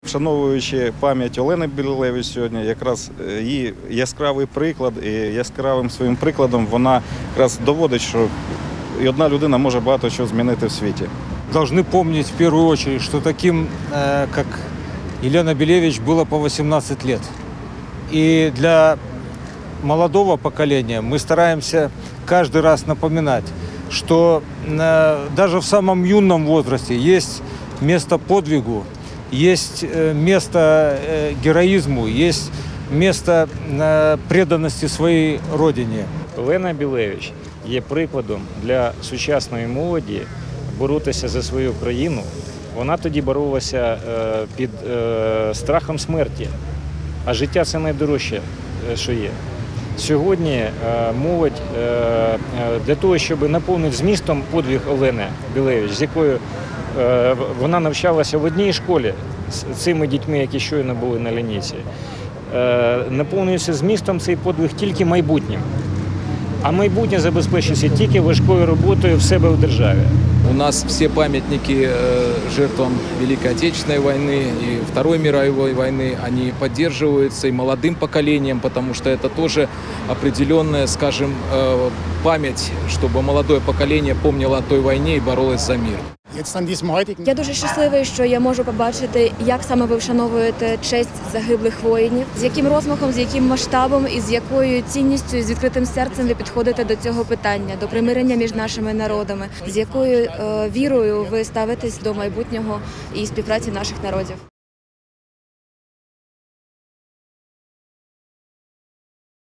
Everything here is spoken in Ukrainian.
Вшановуючи пам'ять Олени Білевич сьогодні, якраз її яскравий приклад, і яскравим своїм прикладом вона якраз доводить, що і одна людина може багато чого змінити в світі. Должны помнить в первую очередь, что таким, как Елена Белевич, было по 18 лет. И для молодого поколения мы стараемся каждый раз напоминать, что даже в самом юном возрасте есть место подвигу, есть место героизму, есть место преданности своей родине. Олена Білевич є прикладом для сучасної молоді боротися за свою країну. Вона тоді боролася під страхом смерті, а життя – це найдорожче, що є. Сьогодні молодь для того, щоб наповнити змістом подвиг Олени Білевич, з якою вона навчалася в одній школі з цими дітьми, які щойно були на лінійці, наповнюється змістом цей подвиг тільки майбутнім. А майбутнє забезпечується тільки важкою роботою в себе в державі. У нас все памятники жертвам Великой Отечественной войны и Второй мировой войны, они поддерживаются и молодым поколением, потому что это тоже определенная, скажем, память, чтобы молодое поколение помнило о той войне и боролось за мир. Я дуже щасливий, що я можу побачити, як саме ви вшановуєте честь загиблих воїнів, з яким розмахом, з яким масштабом і з якою цінністю, з відкритим серцем ви підходите до цього питання, до примирення між нашими народами, з якою вірою ви ставитесь до майбутнього і співпраці наших народів.